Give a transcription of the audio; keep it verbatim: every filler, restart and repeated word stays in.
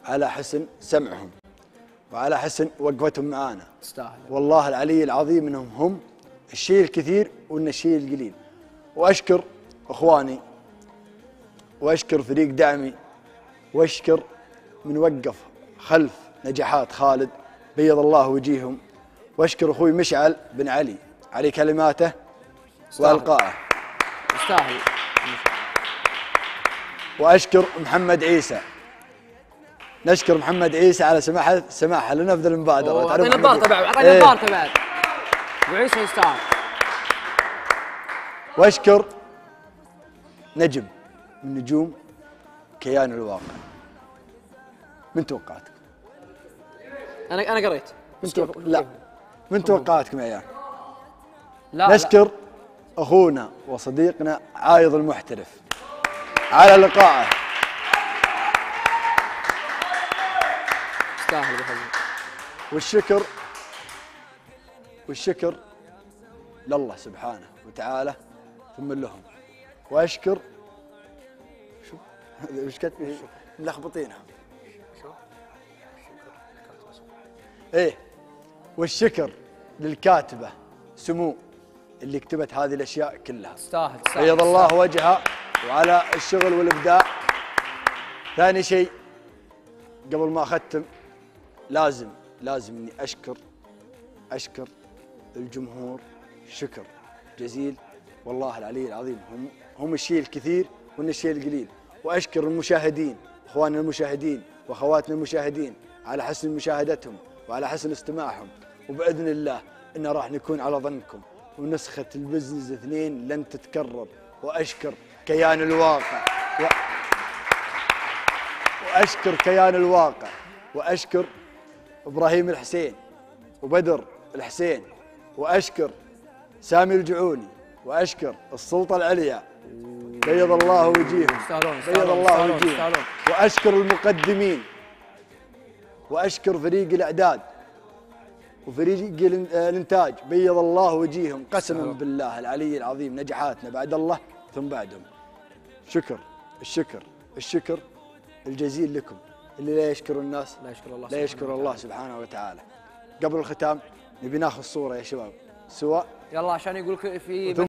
على حسن سمعهم وعلى حسن وقفتهم معانا. تستاهل والله العلي العظيم انهم هم الشيء الكثير وان الشيء القليل. واشكر اخواني واشكر فريق دعمي واشكر من وقف خلف نجاحات خالد بيض الله وجيههم، واشكر اخوي مشعل بن علي على كلماته والقائه. يستاهل. واشكر محمد عيسى، نشكر محمد عيسى على سماحه سماحه لنا في المبادره. اعطينا بارطه بعد، اعطينا بارطه بعد. ابو عيسى يستاهل. واشكر نجم من نجوم كيان الواقع. من توقعاتك؟ انا انا قريت. من توق... لا من توقعاتكم يا عيال؟ لا نشكر لا. اخونا وصديقنا عايض المحترف على لقائه. يستاهل ابو حزم. والشكر والشكر لله سبحانه وتعالى ثم لهم. واشكر شو وش كتبي ملخبطينها. ايه والشكر للكاتبه سمو اللي كتبت هذه الاشياء كلها. تستاهل تستاهل. بيض الله وجهها وعلى الشغل والابداع. ثاني شيء قبل ما اختم لازم لازم اني اشكر اشكر الجمهور شكر جزيل. والله العلي العظيم هم هم الشيء الكثير وان الشيء القليل. واشكر المشاهدين اخواننا المشاهدين واخواتنا المشاهدين على حسن مشاهدتهم وعلى حسن استماعهم. وباذن الله ان راح نكون على ظنكم، ونسخه البزنس اثنين لن تتكرر. واشكر كيان الواقع و... واشكر كيان الواقع واشكر ابراهيم الحسين وبدر الحسين واشكر سامي الجعوني واشكر السلطه العليا بيض الله وجيههم بيض الله وجيههم. واشكر المقدمين واشكر فريق الاعداد وفريق الانتاج بيض الله وجيههم. قسما بالله العلي العظيم نجاحاتنا بعد الله ثم بعدهم. شكر الشكر الشكر الجزيل لكم. اللي لا يشكر الناس لا يشكر الله لا يشكر الله سبحانه وتعالى. قبل الختام نبي ناخذ صوره يا شباب سواء يلا عشان يقول في